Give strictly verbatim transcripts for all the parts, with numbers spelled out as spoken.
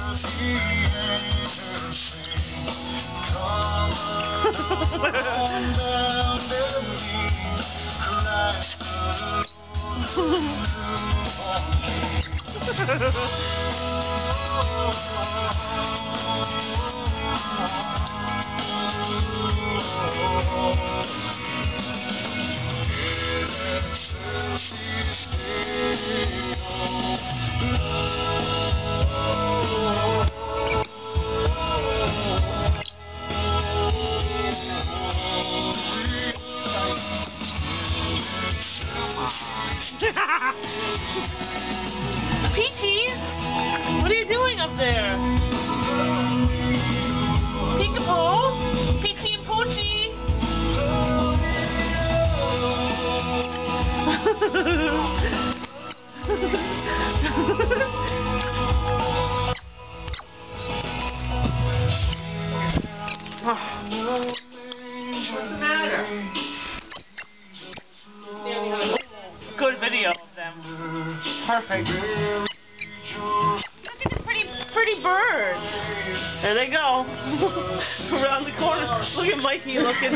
Peachy, what are you doing up there? Peekaboo? Peachy and Poochie? What's the matter? Good video of them. Perfect. Look at the pretty, pretty birds. There they go. Around the corner. Look at Mikey looking.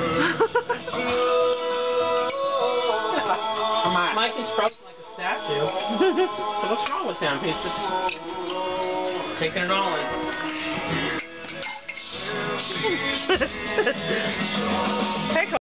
Come on. Mikey's frozen like a statue. So what's wrong with him? He's just taking it all in. Heck